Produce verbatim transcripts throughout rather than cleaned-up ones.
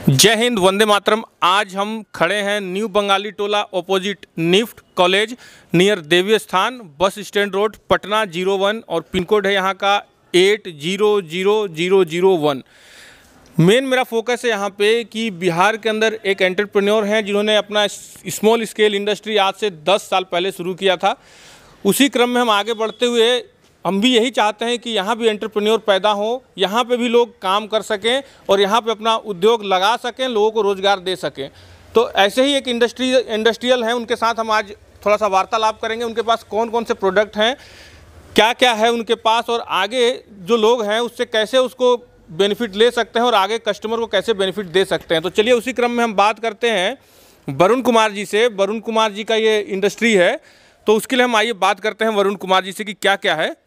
जय हिंद, वंदे मातरम। आज हम खड़े हैं new Bengali Tola opposite NIFT college near Devi Sthan bus stand road Patna zero one और पिन कोड है यहाँ का eight zero zero zero zero one. Main मेरा फोकस है यहाँ पे कि बिहार के अंदर एक एंटरप्रेन्योर हैं जिन्होंने अपना स्मॉल स्केल इंडस्ट्री आज से दस साल पहले शुरू किया था। उसी क्रम में हम आगे बढ़ते हुए हम भी यही चाहते हैं कि यहाँ भी एंटरप्रेन्योर पैदा हो, यहाँ पे भी लोग काम कर सकें और यहाँ पे अपना उद्योग लगा सकें, लोगों को रोज़गार दे सकें। तो ऐसे ही एक इंडस्ट्री इंडस्ट्रियल हैं, उनके साथ हम आज थोड़ा सा वार्तालाप करेंगे। उनके पास कौन कौन से प्रोडक्ट हैं, क्या क्या है उनके पास, और आगे जो लोग हैं उससे कैसे उसको बेनिफिट ले सकते हैं और आगे कस्टमर को कैसे बेनिफिट दे सकते हैं। तो चलिए उसी क्रम में हम बात करते हैं वरुण कुमार जी से। वरुण कुमार जी का ये इंडस्ट्री है, तो उसके लिए हम आइए बात करते हैं वरुण कुमार जी से कि क्या क्या है।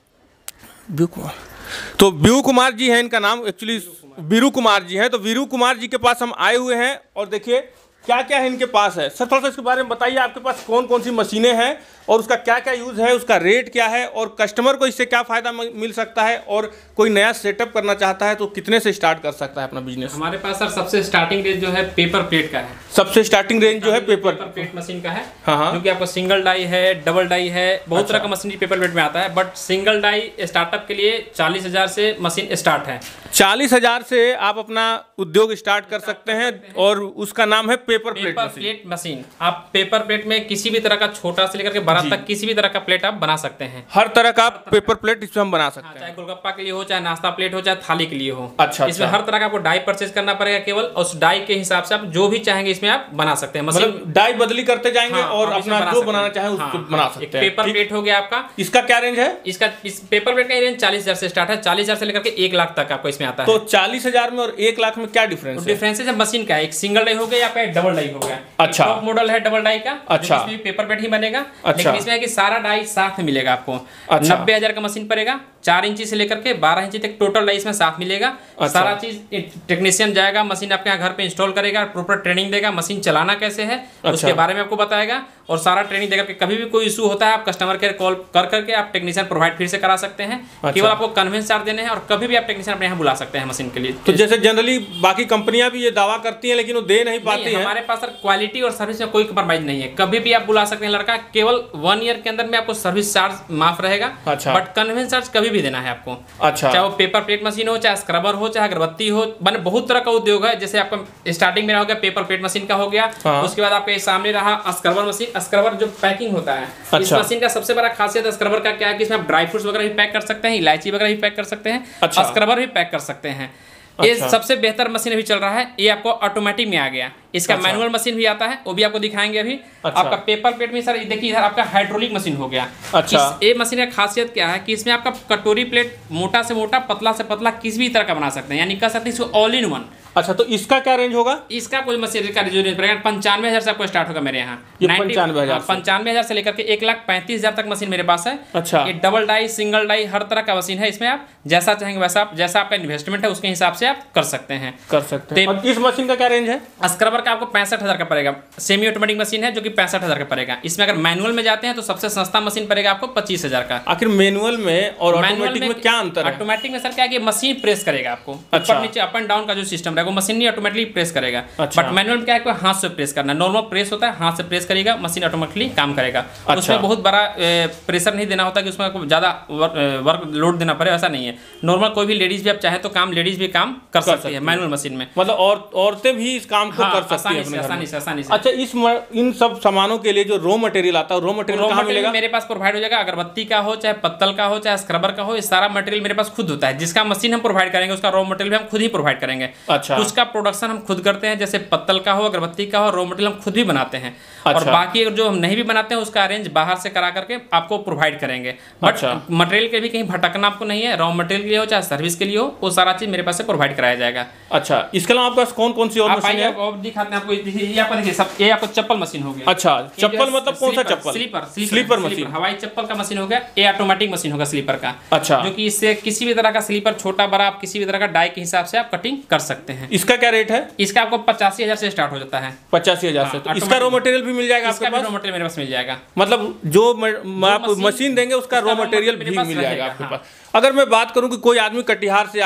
बीरू कुमार, तो बीरू कुमार जी हैं इनका नाम, एक्चुअली बीरू कुमार जी हैं। तो बीरू कुमार जी के पास हम आए हुए हैं और देखिए क्या क्या है इनके पास है। सर थोड़ा सा इसके बारे में बताइए, आपके पास कौन कौन सी मशीनें हैं और उसका क्या क्या यूज़ है, उसका रेट क्या है और कस्टमर को इससे क्या फ़ायदा मिल सकता है, और कोई नया सेटअप करना चाहता है तो कितने से स्टार्ट कर सकता है अपना बिजनेस। हमारे पास सर सबसे स्टार्टिंग रेंज जो है पेपर प्लेट का है। सबसे स्टार्टिंग रेंज जो है पेपर पेपर प्लेट मशीन का है। हाँ हाँ, जो कि आपको सिंगल डाई है, डबल डाई है, बहुत तरह का मशीन पेपर प्लेट में आता है। बट सिंगल डाई स्टार्टअप के लिए चालीस हजार से मशीन स्टार्ट है। चालीस हजार से आप अपना उद्योग स्टार्ट कर सकते हैं और उसका नाम है paper plate paper plate machine. आप पेपर प्लेट में किसी भी तरह का छोटा से लेकर के बड़ा तक किसी भी तरह का प्लेट आप बना सकते हैं। हर तरह का पेपर प्लेट इसमें हम बना सकते हैं, चाहे गोलगप्पा के लिए हो, चाहे नाश्ता प्लेट हो, चाहे थाली के लिए हो। अच्छा, इसमें हर तरह का आपको डाई परचेज करना पड़ेगा केवल, उस डाई के हिसाब से आप जो भी चाहेंगे इसमें आप बना सकते हैं। मतलब डाई बदली करते जाएंगे और अपना जो बनाना चाहे उसको बना सकते हैं। पेपर प्लेट हो गया आपका। इसका क्या रेंज है? इसका इस पेपर प्लेट का रेंज चालीस हजार से स्टार्ट है। चालीस हजार से लेकर के एक लाख तक आपको इसमें आता है। तो चालीस हजार में और एक लाख में क्या डिफरेंस है? डिफरेंस है मशीन का, एक सिंगल डाई हो गया या फिर डबल डाई हो गया। अच्छा, टॉप मॉडल है डबल डाई का। अच्छा, इसमें पेपर प्लेट ही बनेगा। अच्छा, लेकिन इसमें है कि सारा डाई साथ में मिलेगा आपको। अच्छा, नब्बे हजार का मशीन पड़ेगा। चार इंची से लेकर के बारह इंची तक टोटल डाई इसमें साथ मिलेगा। अच्छा, सारा चीज टेक्नीशियन जाएगा, मशीन आपके यहाँ घर पे इंस्टॉल करेगा, प्रॉपर ट्रेनिंग देगा, मशीन चलाना कैसे है अच्छा, उसके बारे में आपको बताएगा और सारा ट्रेनिंग देकर के कभी भी कोई इशू होता है आप कस्टमर केयर कॉल कर करके आप टेक्नीशियन प्रोवाइड फिर से करा सकते हैं। अच्छा, केवल आपको कन्वेंस चार्ज देने हैं और कभी भी आप टेक्नीशियन अपने यहाँ बुला सकते हैं मशीन के लिए। तो जैसे जनरली बाकी कंपनियां भी ये दावा करती हैं लेकिन वो दे नहीं पाती हैं। हमारे पास सर क्वालिटी और सर्विस में कोई कम्प्रोमाइज नहीं है। कभी भी आप बुला सकते हैं लड़का, केवल वन ईयर के अंदर में आपको सर्विस चार्ज माफ रहेगा। अच्छा, बट कन्वेंस चार्ज कभी भी देना है आपको। अच्छा, चाहे वो पेपर प्लेट मशीन हो, चाहे स्क्रबर हो, चाहे अगरबत्ती हो, मैंने बहुत तरह का उद्योग है। जैसे आपका स्टार्टिंग में हो गया पेपर प्लेट मशीन का हो गया। हाँ। उसके बाद आपके सामने रहा स्क्रबर मशीन। स्क्रबर जो पैकिंग होता है, अच्छा, इस मशीन का सबसे बड़ा खासियत स्क्रबर का क्या है कि इसमें आप ड्राई फ्रूट्स वगैरह भी पैक कर सकते हैं, इलायची वगैरह भी पैक कर सकते हैं। अच्छा, स्क्रबर भी पैक कर सकते हैं। ये अच्छा, सबसे बेहतर मशीन अभी चल रहा है। ये आपको ऑटोमेटिक में आ गया। इसका अच्छा, मैनुअल मशीन भी आता है, वो भी आपको दिखाएंगे अभी। अच्छा, आपका पेपर प्लेट में सर देखिए इधर आपका हाइड्रोलिक मशीन हो गया। अच्छा, ये मशीन का खासियत क्या है कि इसमें आपका कटोरी प्लेट मोटा से मोटा, पतला से पतला किसी भी तरह का बना सकते हैं, यानी कह सकते हैं इसको ऑल इन वन। अच्छा, तो इसका क्या रेंज होगा? इसका कोई मशीन का रेंज पड़ेगा पंचानवे हजार से आपको स्टार्ट होगा मेरे यहाँ। पंचानवे हजार पंचानवे हजार से लेकर के एक लाख पैंतीस हजार तक मशीन मेरे पास है। अच्छा, ये डबल डाई, सिंगल डाई, हर तरह का मशीन है। इसमें आप जैसा चाहेंगे वैसा आप, जैसा आपका इन्वेस्टमेंट है उसके हिसाब से आप कर सकते हैं कर सकते हैं। और इस मशीन का क्या रेंज है? स्क्रबर का आपको पैंसठ हजार का पड़ेगा। सेमी ऑटोमेटिक मशीन है जो कि पैंसठ हजार का पड़ेगा। इसमें अगर मैनुअल में जाते हैं तो सबसे सस्ता मशीन पड़ेगा आपको पच्चीस हजार का। आखिर मैनुअल में और ऑटोमेटिक में क्या अंतर है? ऑटोमेटिक में सर क्या है, मशीन प्रेस करेगा आपको ऊपर नीचे अप एंड डाउन का जो सिस्टम रहेगा, मशीन नहीं ऑटोमेटिकली प्रेस करेगा। अच्छा, बट मैनुअल में क्या है, हाथ से प्रेस करना। नॉर्मल प्रेस होता है, हाथ से प्रेस करेगा, मशीन ऑटोमेटिकली काम करेगा। अच्छा, उसमें बहुत बड़ा प्रेशर नहीं देना होता कि उसमें ज्यादा वर्क लोड देना पड़े, ऐसा नहीं है। नॉर्मल कोई भी लेडीज भी आप चाहे तो काम लेडीज भी काम कर सकती है मैनुअल मशीन में। मतलब और औरतें भी इस काम को कर सकती हैं आसानी से आसानी से। अच्छा, इस इन सब सामानों के लिए जो रॉ मटेरियल आता है, रॉ मटेरियल कहाँ मिलेगा? मेरे पास प्रोवाइड हो जाएगा। अगरबत्ती का हो, चाहे पत्तल का हो, चाहे स्क्रबर का हो, ये सारा मटेरियल मेरे पास खुद होता है। जिसका मशीन हम प्रोवाइड करेंगे उसका रॉ मटेरियल भी हम खुद ही प्रोवाइड करेंगे। अच्छा, उसका प्रोडक्शन हम खुद करते हैं। जैसे पत्तल का हो, अगरबत्ती का हो, रॉ मटेरियल हम खुद भी बनाते हैं। अच्छा, और बाकी जो हम नहीं भी बनाते हैं उसका अरेंज बाहर से करा करके आपको प्रोवाइड करेंगे। बट अच्छा, मटेरियल के भी कहीं भटकना आपको नहीं है। रॉ मटेरियल के लिए हो चाहे सर्विस के लिए हो, वो सारा चीज मेरे पास से प्रोवाइड कराया जाएगा। अच्छा, इसके अलावा आपके पास कौन कौन सी और मशीन है? आप दिखाते हैं आपको। ये आपको देखिए सब, ये आपको चप्पल मशीन हो गया। अच्छा, चप्पल मतलब कौन सा चप्पल? स्लीपर स्लीपर मशीन, हवाई चप्पल का मशीन हो गया। ये ऑटोमेटिक मशीन होगा स्लीपर का। अच्छा, जो कि इससे किसी भी तरह का स्लीपर छोटा बड़ा आप किसी भी तरह का डाई के हिसाब से आप कटिंग कर सकते हैं। इसका क्या रेट है? इसका आपको पचासी हजार से स्टार्ट हो जाता है। पचासी हजार से। तो इसका रॉ मटेरियल भी मिल जाएगा आपके पास? रॉ मटेरियल मेरे पास मिल जाएगा। मतलब जो आप मशीन देंगे उसका रॉ मटेरियल भी मिल जाएगा आपके पास। अगर मैं बात करूं कि कोई आदमी कटिहार से आए,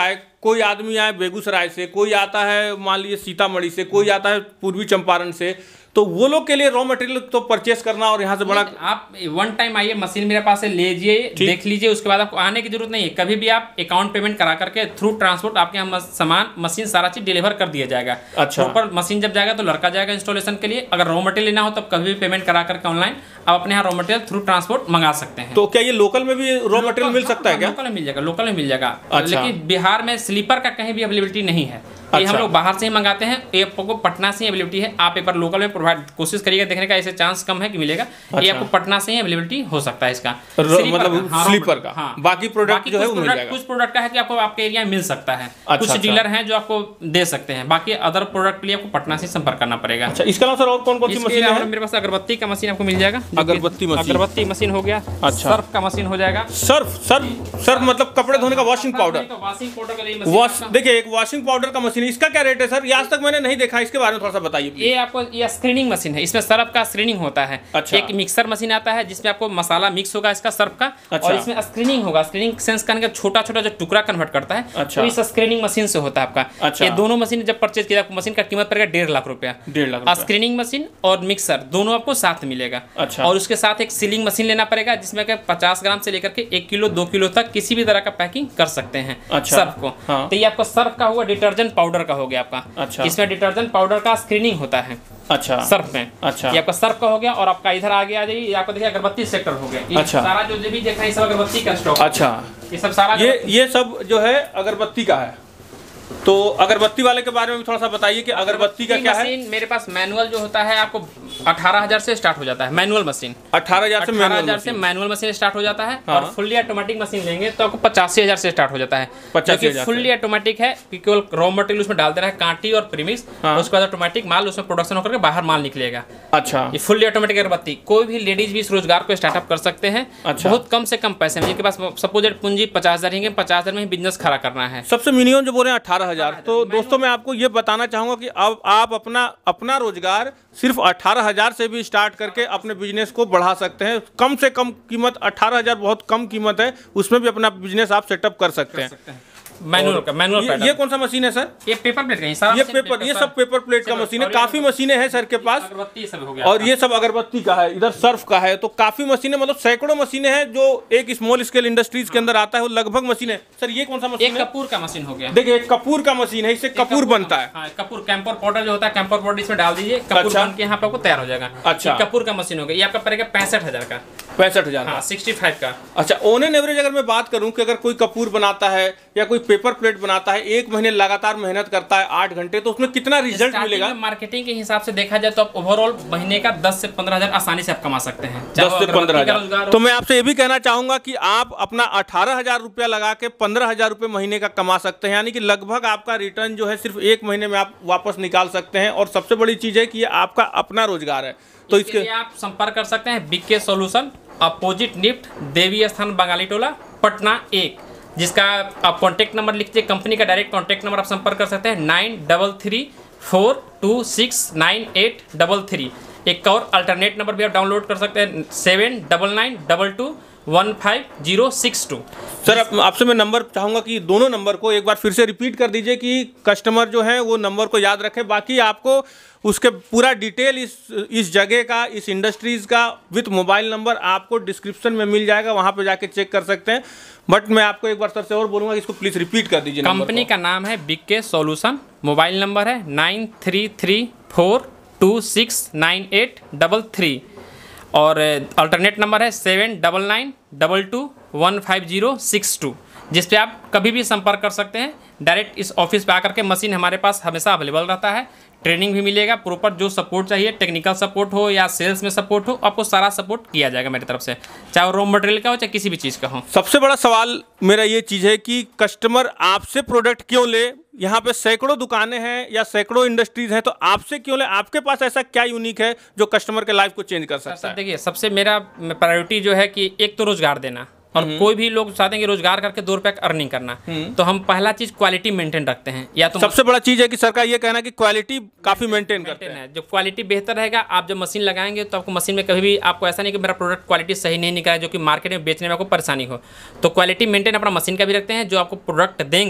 कोई आदमी आए बेगूसराय से, कोई आता है मान लीजिए सीतामढ़ी से, कोई आता है पूर्वी चंपारण से, तो वो लोग के लिए रॉ मटेरियल तो परचेस करना और यहाँ से बड़ा, आप वन टाइम आइए, मशीन मेरे पास है, लीजिए, देख लीजिए, उसके बाद आपको आने की जरूरत नहीं है। कभी भी आप अकाउंट पेमेंट करा करके थ्रू ट्रांसपोर्ट आपके यहाँ सामान मशीन सारा चीज डिलीवर कर दिया जाएगा। अच्छा। ऊपर मशीन जब जाएगा तो लड़का जाएगा इंस्टॉलेशन के लिए। अगर रॉ मटेरियल लेना हो तब कभी भी पेमेंट करा करके ऑनलाइन आप अपने यहाँ रॉ मटेरियल थ्रू ट्रांसपोर्ट मंगा सकते हैं। तो क्या ये लोकल में भी रॉ मटेरियल मिल सकता है क्या? लोकल में मिल जाएगा, लोकल में मिल जाएगा। अच्छा। लेकिन बिहार में स्लीपर का कहीं भी अवेलेबिलिटी नहीं है। ये अच्छा। हम लोग बाहर से ही मंगाते हैं, ये आपको पटना से ही अवेलेबिलिटी है। आप एक बार लोकल में प्रोवाइड कोशिश करिएगा देखने का, ऐसे चांस कम है कि मिलेगा। अच्छा। ये आपको पटना से ही अवेलेबिलिटी हो सकता है इसका, मतलब स्लीपर का। हाँ। बाकी प्रोडक्ट जो है वो मिल जाएगा। कुछ प्रोडक्ट का है कि आपको आपके एरिया में मिल सकता है। अच्छा, कुछ डीलर हैं जो आपको दे सकते हैं, बाकी अदर प्रोडक्ट के लिए आपको पटना से संपर्क करना पड़ेगा। अच्छा, इसके अलावा सर और कौन कौन सी मशीन है? मेरे पास अगरबत्ती का मशीन आपको मिल जाएगा। अगरबत्ती मशीन, अगरबत्ती मशीन हो गया। अच्छा। सर्फ का मशीन हो जाएगा। सर्फ सर्फ सर्फ मतलब कपड़े धोने का वॉशिंग पाउडर। वॉशिंग पाउडर का लिए वॉश, देखिए एक वॉशिंग पाउडर का मशीन, इसका क्या रेट है सर? ये आज तक मैंने नहीं देखा, इसके बारे में थोड़ा सा बताइए। ये आपको ये स्क्रीनिंग मशीन है, इसमें सर्फ का स्क्रीनिंग होता है। अच्छा। एक मिक्सर मशीन आता है जिसमें आपको मसाला मिक्स होगा इसका सर्फ का। अच्छा। और इसमें स्क्रीनिंग होगा। स्क्रीनिंग सेंस करने का छोटा छोटा जो टुकड़ा कन्वर्ट करता है। अच्छा। तो इस स्क्रीनिंग मशीन से होता है आपका। अच्छा। ये दोनों मशीन जब परचेज किया आपको मशीन का कीमत पड़ेगा डेढ़ लाख रुपया। डेढ़ लाख रुपया। स्क्रीनिंग मशीन और मिक्सर दोनों आपको साथ मिलेगा। अच्छा। और उसके साथ एक सीलिंग मशीन लेना पड़ेगा जिसमें पचास ग्राम से लेकर के एक किलो दो किलो तक किसी भी तरह का पैकिंग कर सकते हैं। अच्छा। सर्फ को। हाँ। तो ये आपका सर्फ का हुआ, डिटर्जेंट पाउडर का हो गया आपका। अच्छा। इसमें डिटर्जेंट पाउडर का स्क्रीनिंग होता है। अच्छा। सर्फ में। अच्छा। ये आपका सर्फ का हो गया। और आपका इधर आगे आ जाइए, ये आपको देखिए अगरबत्ती सेक्टर हो गया। ये अच्छा। सारा जो भी देख रहे हैं सब अगरबत्ती का स्टॉक। अच्छा। ये सब सारा ये ये सब जो है अगरबत्ती का है। तो अगरबत्ती वाले के बारे में भी थोड़ा सा बताइए कि अगरबत्ती का क्या है? मेरे पास मैनुअल जो होता है आपको अठारह हजार से स्टार्ट हो जाता है मैनुअल मशीन। अठारह हजार से अठारह हजार से मैनुअल मशीन स्टार्ट हो जाता है। हाँ। और फुल्ली ऑटोमेटिक मशीन लेंगे तो आपको पचासी हजार से स्टार्ट हो जाता है। पचासी हजार फुल्ली ऑटोमेटिक है कि केवल रॉ मटेरियल उसमें डाल देना है, कांटी और प्रीमिक्स। हाँ। उसके बाद ऑटोमेटिक माल उसमें प्रोडक्शन होकर के बाहर माल निकलेगा। अच्छा। ये फुल्ली ऑटोमेटिक अगरबत्ती कोई भी लेडीज भी इस रोजगार को स्टार्टअप कर सकते हैं। अच्छा। बहुत कम से कम पैसे में, जिनके पास सपोज पूंजी पचास हजार है, पचास हजार में बिजनेस खड़ा करना है। सबसे मिनिमम जो बोल रहे हैं अठारह हजार। तो दोस्तों मैं आपको ये बताना चाहूंगा कि अब आप अपना अपना रोजगार सिर्फ अठारह हजार से भी स्टार्ट करके अपने बिजनेस को बढ़ा सकते हैं। कम से कम कीमत अठारह हजार बहुत कम कीमत है, उसमें भी अपना बिजनेस आप सेटअप कर सकते हैं। मैनुअल का मैनुअल ये, ये कौन सा मशीन है सर? ये पेपर प्लेट का ही सारा ये पेपर, ये सब पेपर प्लेट का मशीन है। काफी मशीनें हैं सर के पास। अगरबत्ती सब हो गया। और ये सब अगरबत्ती का है, इधर सर्फ का है। तो काफी मशीनें, मतलब सैकड़ों मशीनें हैं जो एक स्मॉल स्केल इंडस्ट्रीज के अंदर आता है। वो लगभग मशीनें। सर ये कौन सा मशीन है? एक कपूर का मशीन हो गया। देखिए एक कपूर का मशीन है, इससे कपूर बनता है। हाँ, कपूर कैंपर पाउडर जो होता है, कैंपर पाउडर इसमें डाल दीजिए, कपूर अच्छा। बन के यहाँ पे आपको तैयार हो जाएगा। अच्छा। कपूर का मशीन हो गया। ये आपका पड़ेगा पैंसठ हजार का। पैंसठ हजार हाँ, सिक्सटी फाइव का। अच्छा। ऑन एन एवरेज अगर मैं बात करूं कि अगर कोई कपूर बनाता है या कोई पेपर प्लेट बनाता है, एक महीने लगातार मेहनत करता है आठ घंटे, तो उसमें कितना रिजल्ट मिलेगा? मार्केटिंग के हिसाब से देखा जाए तो आप ओवरऑल महीने का दस से पंद्रह हजार आसानी से आप कमा सकते हैं। दस से पंद्रह हजार। तो मैं आपसे ये भी कहना चाहूंगा कि आप अपना अठारह हजार रुपया लगा के पंद्रह हजार रुपये महीने का कमा सकते हैं। यानी कि लगभग आपका रिटर्न जो है सिर्फ एक महीने में आप वापस निकाल सकते हैं। और सबसे बड़ी चीज है कि ये आपका अपना रोजगार है। तो इसके लिए आप संपर्क कर सकते हैं BK solution, opposite NIFT, Devi Sthan, Bengali Tola, Patna एक, जिसका आप कॉन्टैक्ट नंबर लिखिए। कंपनी का डायरेक्ट कॉन्टैक्ट नंबर आप संपर्क कर सकते हैं nine double three four two six nine eight double three. एक और अल्टरनेट नंबर भी आप डाउनलोड कर सकते हैं seven double nine double two one five zero six two. Sir आप, आपसे मैं नंबर चाहूँगा कि दोनों नंबर को एक बार फिर से रिपीट कर दीजिए कि कस्टमर जो है वो नंबर को याद रखे। बाकी आपको उसके पूरा डिटेल इस इस जगह का, इस इंडस्ट्रीज़ का विथ मोबाइल नंबर आपको डिस्क्रिप्शन में मिल जाएगा, वहाँ पे जाके चेक कर सकते हैं। बट मैं आपको एक बार सर से और बोलूँगा, इसको प्लीज़ रिपीट कर दीजिए। कंपनी का नाम है बीके सॉल्यूशन, मोबाइल नंबर है nine three three four two six nine eight double three और अल्टरनेट नंबर है seven double nine double two one five zero six two, जिस पे आप कभी भी संपर्क कर सकते हैं। डायरेक्ट इस ऑफिस पे आकर के मशीन हमारे पास हमेशा अवेलेबल रहता है। ट्रेनिंग भी मिलेगा, प्रॉपर जो सपोर्ट चाहिए, टेक्निकल सपोर्ट हो या सेल्स में सपोर्ट हो, आपको सारा सपोर्ट किया जाएगा मेरी तरफ से, चाहे रॉ मटेरियल का हो चाहे किसी भी चीज़ का हो। सबसे बड़ा सवाल मेरा ये चीज़ है कि कस्टमर आपसे प्रोडक्ट क्यों ले? यहाँ पे सैकड़ों दुकानें हैं या सैकड़ों इंडस्ट्रीज हैं, तो आपसे क्यों ले? आपके पास ऐसा क्या यूनिक है जो कस्टमर के लाइफ को चेंज कर सकता है? देखिए, सबसे मेरा प्रायोरिटी जो है कि एक तो रोजगार देना, और कोई भी लोग चाहते हैं कि रोजगार करके दो रुपए का अर्निंग करना, तो हम पहला चीज क्वालिटी मेंटेन रखते हैं। या तो सबसे बड़ा चीज है कि सरकार ये कहना है कि क्वालिटी काफी मेंटेन करते हैं। जो क्वालिटी बेहतर रहेगा, आप जब मशीन लगाएंगे तो आपको मशीन में कभी भी आपको ऐसा नहीं कि मेरा प्रोडक्ट क्वालिटी सही नहीं निकला, जो कि मार्केट में बेचने में आपको परेशानी हो। तो क्वालिटी मेंटेन अपना मशीन का भी रखते हैं, जो आपको प्रोडक्ट देंगे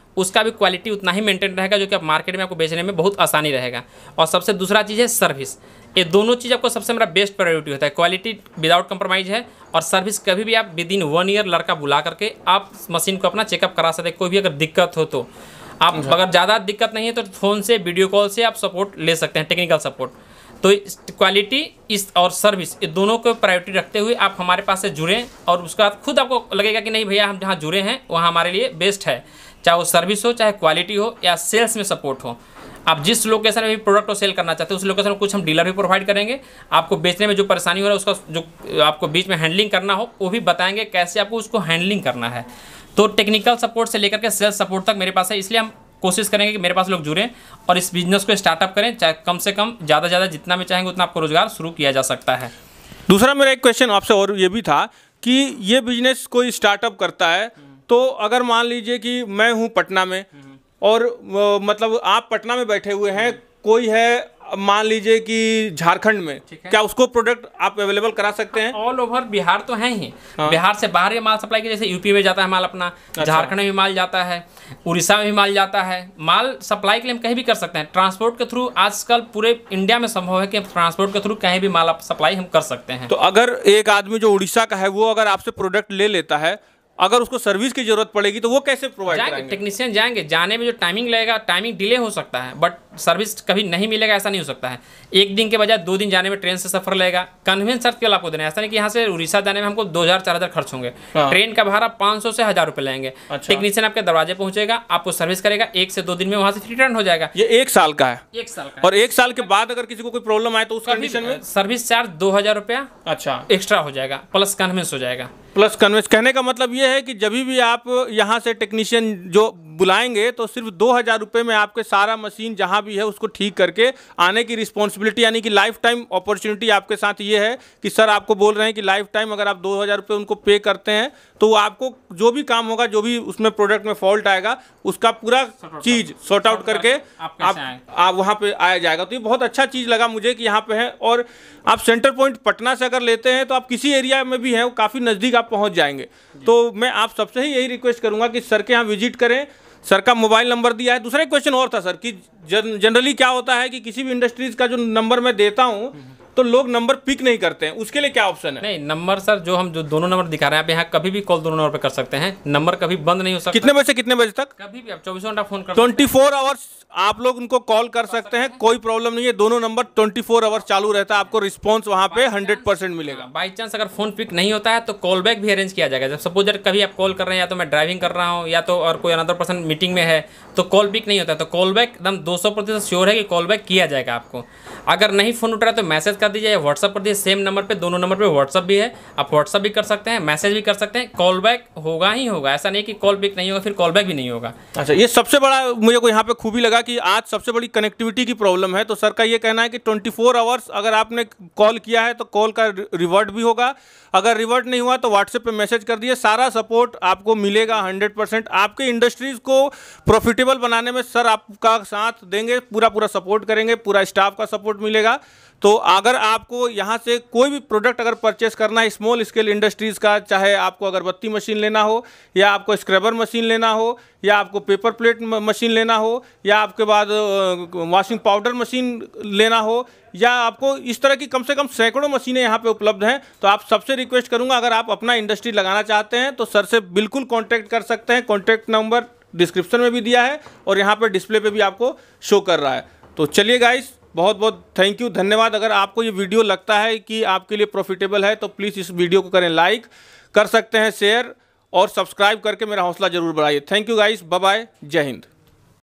उसका भी क्वालिटी उतना ही मेंटेन रहेगा जो कि आप मार्केट में आपको बेचने में बहुत आसानी रहेगा। और सबसे दूसरा चीज़ है सर्विस। ये दोनों चीज़ आपको सबसे मेरा बेस्ट प्रायोरिटी होता है। क्वालिटी विदाउट कंप्रोमाइज है और सर्विस कभी भी आप विद इन वन ईयर लड़का बुला करके आप मशीन को अपना चेकअप करा सकते हैं। कोई भी अगर दिक्कत हो तो आप, अगर ज़्यादा दिक्कत नहीं है तो फ़ोन से वीडियो कॉल से आप सपोर्ट ले सकते हैं, टेक्निकल सपोर्ट। तो क्वालिटी इस और सर्विस ये दोनों को प्रायोरिटी रखते हुए आप हमारे पास से जुड़ें और उसके बाद खुद आपको लगेगा कि नहीं भैया हम जहाँ जुड़े हैं वहाँ हमारे लिए बेस्ट है, चाहे वो सर्विस हो, चाहे क्वालिटी हो या सेल्स में सपोर्ट हो। आप जिस लोकेशन में भी प्रोडक्ट को सेल करना चाहते हैं उस लोकेशन में कुछ हम डीलर भी प्रोवाइड करेंगे। आपको बेचने में जो परेशानी हो रहा है उसका जो आपको बीच में हैंडलिंग करना हो वो भी बताएंगे कैसे आपको उसको हैंडलिंग करना है। तो टेक्निकल सपोर्ट से लेकर के सेल्स सपोर्ट तक मेरे पास है, इसलिए हम कोशिश करेंगे कि मेरे पास लोग जुड़ें और इस बिजनेस को स्टार्टअप करें। चाहे कम से कम ज़्यादा ज़्यादा जितना भी चाहेंगे उतना आपको रोजगार शुरू किया जा सकता है। दूसरा मेरा एक क्वेश्चन आपसे और ये भी था कि ये बिजनेस कोई स्टार्टअप करता है तो अगर मान लीजिए कि मैं हूँ पटना में और मतलब आप पटना में बैठे हुए हैं, कोई है मान लीजिए कि झारखंड में, क्या उसको प्रोडक्ट आप अवेलेबल करा सकते हैं? ऑल ओवर बिहार तो है ही। हाँ। बिहार से बाहर ये माल सप्लाई की, जैसे यूपी में जाता है माल अपना, अच्छा। झारखंड में भी माल जाता है, उड़ीसा में भी माल जाता है। माल सप्लाई के लिए हम कहीं भी कर सकते हैं। ट्रांसपोर्ट के थ्रू आजकल पूरे इंडिया में संभव है कि ट्रांसपोर्ट के थ्रू कहीं भी माल सप्लाई हम कर सकते हैं। तो अगर एक आदमी जो उड़ीसा का है वो अगर आपसे प्रोडक्ट ले लेता है, अगर उसको सर्विस की जरूरत पड़ेगी तो वो कैसे प्रोवाइड कराएंगे? टेक्नीशियन जाएंगे, जाने में जो टाइमिंग लगेगा, टाइमिंग डिले हो सकता है बट सर्विस कभी नहीं मिलेगा ऐसा नहीं हो सकता है। एक दिन के बजाय दो दिन जाने में ट्रेन से सफर लगेगा। कन्वेंस चार्ज केवल आपको देना है, ऐसा नहीं कि यहाँ से उड़ीसा जाने में हमको दो हज़ार चार हज़ार खर्च होंगे। हाँ। ट्रेन का भाड़ा पाँच सौ से हज़ार रुपये लेंगे। अच्छा। टेक्नीशियन आपके दरवाजे पहुंचेगा, आपको सर्विस करेगा, एक से दो दिन में वहाँ से रिटर्न हो जाएगा। ये एक साल का है? एक साल का। और एक साल के बाद अगर किसी को कोई प्रॉब्लम आए तो उस कंडीशन में सर्विस चार्ज दो हज़ार रुपया अच्छा एक्स्ट्रा हो जाएगा, प्लस कन्वेंस हो जाएगा। प्लस कन्वेंस कहने का मतलब ये है कि जब भी आप यहाँ से टेक्नीशियन जो बुलाएंगे तो सिर्फ दो हज़ार रुपये में आपके सारा मशीन जहाँ भी है उसको ठीक करके आने की रिस्पॉन्सिबिलिटी, यानी कि लाइफ टाइम अपॉर्चुनिटी आपके साथ ये है कि सर आपको बोल रहे हैं कि लाइफ टाइम अगर आप दो हज़ार रुपये उनको पे करते हैं तो वो आपको जो भी काम होगा, जो भी उसमें प्रोडक्ट में फॉल्ट आएगा उसका पूरा चीज़ सॉर्ट आउट करके आप आप वहाँ पे आया जाएगा। तो ये बहुत अच्छा चीज़ लगा मुझे कि यहाँ पे है। और आप सेंटर पॉइंट पटना से अगर लेते हैं तो आप किसी एरिया में भी हैं वो काफ़ी नज़दीक आप पहुँच जाएंगे। तो मैं आप सबसे ही यही रिक्वेस्ट करूँगा कि सर के यहाँ विजिट करें। सर का मोबाइल नंबर दिया है। दूसरा एक क्वेश्चन और था सर कि जन, जनरली क्या होता है कि किसी भी इंडस्ट्रीज़ का जो नंबर मैं देता हूँ तो लोग नंबर पिक नहीं करते हैं, उसके लिए क्या ऑप्शन है? नहीं, नंबर सर जो हम जो दोनों नंबर दिखा रहे हैं आप यहाँ कभी भी कॉल दोनों नंबर पे कर सकते हैं। नंबर कभी बंद नहीं हो सकता। कितने बजे से कितने बजे तक? कभी भी आप चौबीस घंटा फोन कर ट्वेंटी फोर आवर्स आप लोग उनको कॉल कर सकते हैं, कोई प्रॉब्लम नहीं है। दोनों नंबर ट्वेंटी फोर आवर्स चालू रहता है, आपको रिस्पॉन्स वहाँ पे हंड्रेड परसेंट मिलेगा। बाई चांस अगर फोन पिक नहीं होता है तो कॉल बैक भी अरेंज किया जाएगा। जब सपोज कभी आप कॉल कर रहे हैं, या तो मैं ड्राइविंग कर रहा हूँ या तो और कोई अनदर पर्सन मीटिंग में है तो कॉल पिक नहीं होता है, तो कॉल बैक एकदम दो सौ प्रतिशत श्योर है कि कॉल बैक किया जाएगा आपको। अगर नहीं फोन उठ रहा है तो मैसेज कर दीजिए या व्हाट्सअप कर दीजिए। सेम नंबर पे, दोनों नंबर पे व्हाट्सअप भी है, आप व्हाट्सअप भी कर सकते हैं, मैसेज भी कर सकते हैं। कॉल बैक होगा ही होगा, ऐसा नहीं कि कॉल पिक नहीं होगा फिर कॉल बैक भी नहीं होगा। अच्छा, ये सबसे बड़ा मुझे को यहाँ पे खूबी लगा कि आज सबसे बड़ी कनेक्टिविटी की प्रॉब्लम है। तो सर का ये कहना है कि ट्वेंटी फोर आवर्स अगर आपने कॉल किया है तो कॉल का रिवर्ट भी होगा, अगर रिवर्ट नहीं हुआ तो व्हाट्सएप पे मैसेज कर दिए, सारा सपोर्ट आपको मिलेगा हंड्रेड परसेंट। आपके इंडस्ट्रीज़ को प्रॉफिटेबल बनाने में सर आपका साथ देंगे, पूरा पूरा सपोर्ट करेंगे, पूरा स्टाफ का सपोर्ट मिलेगा। तो अगर आपको यहाँ से कोई भी प्रोडक्ट अगर परचेस करना है स्मॉल स्केल इंडस्ट्रीज़ का, चाहे आपको अगरबत्ती मशीन लेना हो या आपको स्क्रबर मशीन लेना हो या आपको पेपर प्लेट मशीन लेना हो या आपके बाद वॉशिंग पाउडर मशीन लेना हो या आपको इस तरह की कम से कम सैकड़ों मशीनें यहाँ पे उपलब्ध हैं। तो आप सबसे रिक्वेस्ट करूँगा, अगर आप अपना इंडस्ट्री लगाना चाहते हैं तो सर से बिल्कुल कॉन्टैक्ट कर सकते हैं। कॉन्टैक्ट नंबर डिस्क्रिप्शन में भी दिया है और यहाँ पर डिस्प्ले पर भी आपको शो कर रहा है। तो चलिए गाइस, बहुत बहुत थैंक यू, धन्यवाद। अगर आपको ये वीडियो लगता है कि आपके लिए प्रॉफिटेबल है तो प्लीज़ इस वीडियो को करें लाइक, कर सकते हैं शेयर और सब्सक्राइब करके मेरा हौसला ज़रूर बढ़ाइए। Thank you guys, bye bye, जय हिंद।